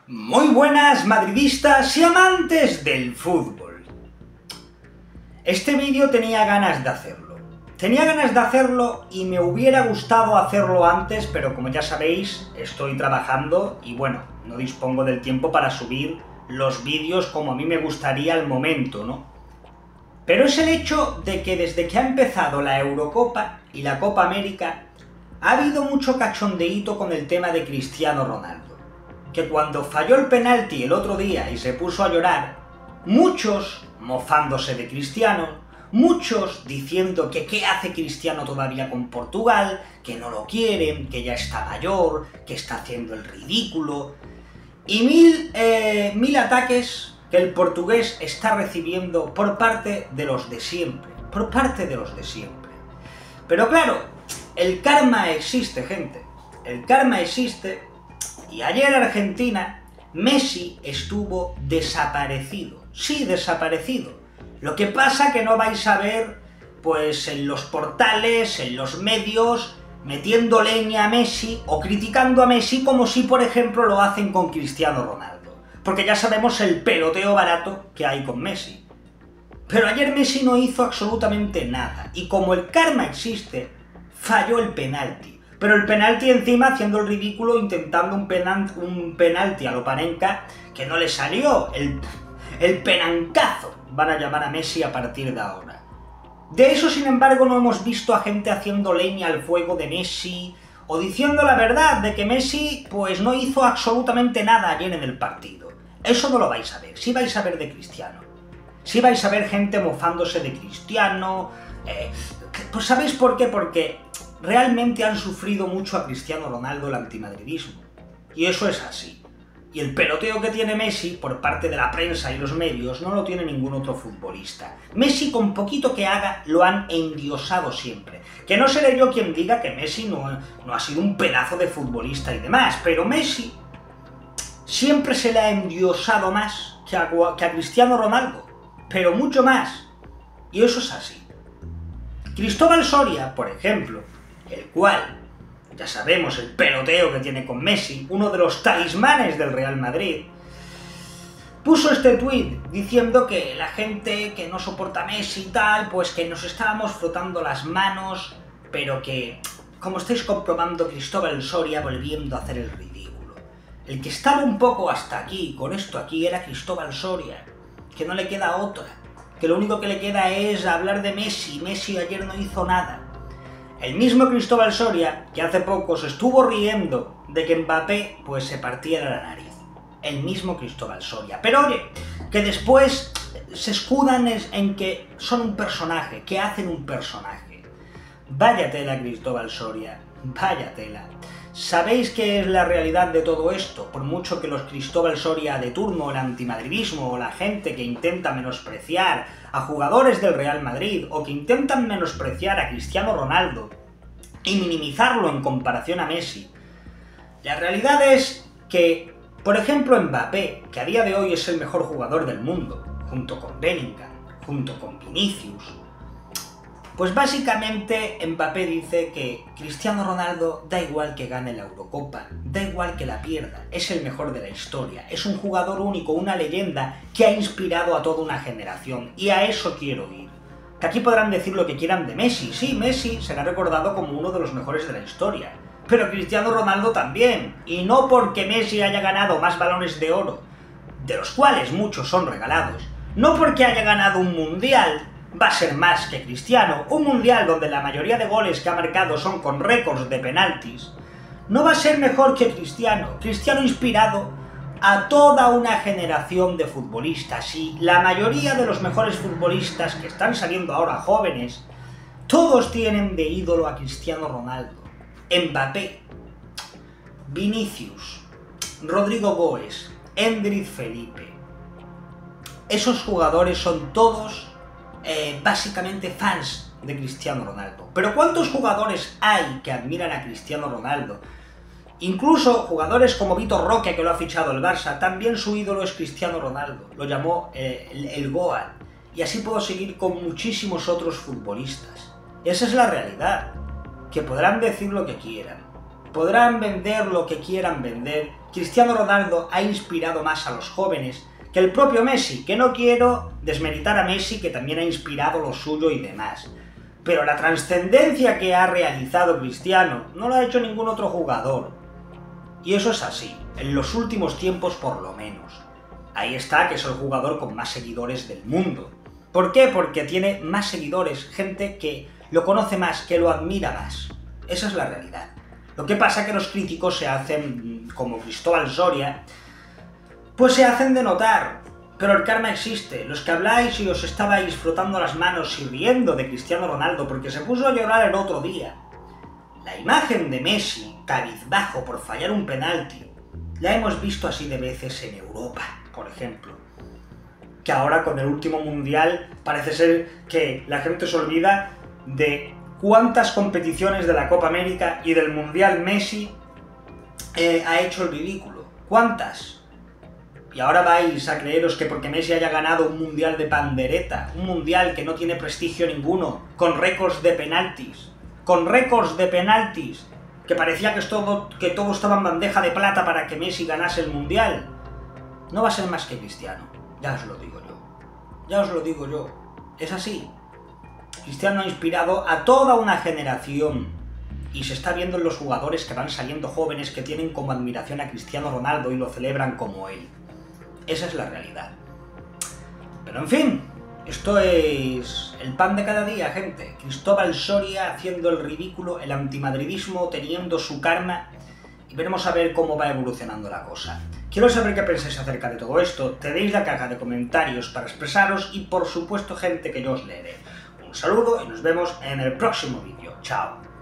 Muy buenas madridistas y amantes del fútbol. Este vídeo tenía ganas de hacerlo. Y me hubiera gustado hacerlo antes, pero como ya sabéis, estoy trabajando y bueno, no dispongo del tiempo para subir los vídeos como a mí me gustaría al momento, ¿no? Pero es el hecho de que desde que ha empezado la Eurocopa y la Copa América, ha habido mucho cachondeíto con el tema de Cristiano Ronaldo. Que cuando falló el penalti el otro día y se puso a llorar, muchos mofándose de Cristiano, muchos diciendo que qué hace Cristiano todavía con Portugal, que no lo quieren, que ya está mayor, que está haciendo el ridículo, y mil ataques que el portugués está recibiendo por parte de los de siempre, Pero claro, el karma existe, gente, el karma existe. Y ayer en Argentina, Messi estuvo desaparecido. Sí, desaparecido. Lo que pasa que no vais a ver, pues, en los portales, en los medios, metiendo leña a Messi o criticando a Messi como si, por ejemplo, lo hacen con Cristiano Ronaldo. Porque ya sabemos el peloteo barato que hay con Messi. Pero ayer Messi no hizo absolutamente nada. Y como el karma existe, falló el penalti. Pero el penalti encima haciendo el ridículo, intentando un penalti a lo Panenka que no le salió. El penancazo van a llamar a Messi a partir de ahora. De eso, sin embargo, no hemos visto a gente haciendo leña al fuego de Messi o diciendo la verdad de que Messi pues no hizo absolutamente nada ayer en el partido. Eso no lo vais a ver. Sí vais a ver de Cristiano. Sí vais a ver gente mofándose de Cristiano. Pues ¿sabéis por qué? Porque realmente han sufrido mucho a Cristiano Ronaldo el antimadridismo. Y eso es así. Y el peloteo que tiene Messi por parte de la prensa y los medios no lo tiene ningún otro futbolista. Messi, con poquito que haga, lo han endiosado siempre. Que no seré yo quien diga que Messi no ha sido un pedazo de futbolista y demás, pero Messi siempre se le ha endiosado más que a Cristiano Ronaldo. Pero mucho más. Y eso es así. Cristóbal Soria, por ejemplo, el cual, ya sabemos el peloteo que tiene con Messi, uno de los talismanes del Real Madrid, puso este tuit diciendo que la gente que no soporta a Messi y tal, pues que nos estábamos frotando las manos, pero que, como estáis comprobando, Cristóbal Soria volviendo a hacer el ridículo. El que estaba un poco hasta aquí, con esto aquí, era Cristóbal Soria, que no le queda otra. Que lo único que le queda es hablar de Messi. Messi ayer no hizo nada. El mismo Cristóbal Soria, que hace poco se estuvo riendo de que Mbappé pues se partiera la nariz. El mismo Cristóbal Soria. Pero oye, que después se escudan en que son un personaje, que hacen un personaje. Vaya tela, Cristóbal Soria, vaya tela. ¿Sabéis qué es la realidad de todo esto? Por mucho que los Cristóbal Soria de turno, el antimadridismo o la gente que intenta menospreciar a jugadores del Real Madrid o que intentan menospreciar a Cristiano Ronaldo y minimizarlo en comparación a Messi, la realidad es que, por ejemplo, Mbappé, que a día de hoy es el mejor jugador del mundo, junto con Bellingham, junto con Vinicius, pues básicamente Mbappé dice que Cristiano Ronaldo da igual que gane la Eurocopa, da igual que la pierda, es el mejor de la historia, es un jugador único, una leyenda que ha inspirado a toda una generación, y a eso quiero ir. Que aquí podrán decir lo que quieran de Messi, sí, Messi será recordado como uno de los mejores de la historia, pero Cristiano Ronaldo también, y no porque Messi haya ganado más balones de oro, de los cuales muchos son regalados, no porque haya ganado un mundial, va a ser más que Cristiano, un mundial donde la mayoría de goles que ha marcado son con récords de penaltis, no va a ser mejor que Cristiano. Cristiano inspirado a toda una generación de futbolistas, y la mayoría de los mejores futbolistas que están saliendo ahora jóvenes, todos tienen de ídolo a Cristiano Ronaldo, Mbappé, Vinicius, Rodrigo Goes, Endrick Felipe. Esos jugadores son todos básicamente fans de Cristiano Ronaldo. Pero ¿cuántos jugadores hay que admiran a Cristiano Ronaldo? Incluso jugadores como Vitor Roque, que lo ha fichado el Barça, también su ídolo es Cristiano Ronaldo. Lo llamó el Goat. Y así puedo seguir con muchísimos otros futbolistas. Esa es la realidad. Que podrán decir lo que quieran. podrán vender lo que quieran vender, Cristiano Ronaldo ha inspirado más a los jóvenes que el propio Messi, que no quiero desmeritar a Messi, que también ha inspirado lo suyo y demás. Pero la trascendencia que ha realizado Cristiano no lo ha hecho ningún otro jugador. Y eso es así, en los últimos tiempos por lo menos. Ahí está, que es el jugador con más seguidores del mundo. ¿Por qué? Porque tiene más seguidores, gente que lo conoce más, que lo admira más. Esa es la realidad. Lo que pasa es que los críticos se hacen, como Cristóbal Soria, pues se hacen de notar. Pero el karma existe. Los que habláis y os estabais frotando las manos y riendo de Cristiano Ronaldo porque se puso a llorar el otro día. La imagen de Messi, cabizbajo por fallar un penalti, la hemos visto así de veces en Europa, por ejemplo. Que ahora con el último mundial parece ser que la gente se olvida de cuántas competiciones de la Copa América y del Mundial Messi ha hecho el ridículo. ¿Cuántas? Y ahora vais a creeros que porque Messi haya ganado un mundial de pandereta, un mundial que no tiene prestigio ninguno, con récords de penaltis, que parecía que todo estaba en bandeja de plata para que Messi ganase el mundial, no va a ser más que Cristiano, ya os lo digo yo, es así. Cristiano ha inspirado a toda una generación y se está viendo en los jugadores que van saliendo jóvenes que tienen como admiración a Cristiano Ronaldo y lo celebran como él. Esa es la realidad. Pero en fin, esto es el pan de cada día, gente. Cristóbal Soria haciendo el ridículo, el antimadridismo teniendo su karma, y veremos a ver cómo va evolucionando la cosa. Quiero saber qué pensáis acerca de todo esto. Tenéis la caja de comentarios para expresaros y por supuesto, gente, que yo os leeré. Un saludo y nos vemos en el próximo vídeo. Chao.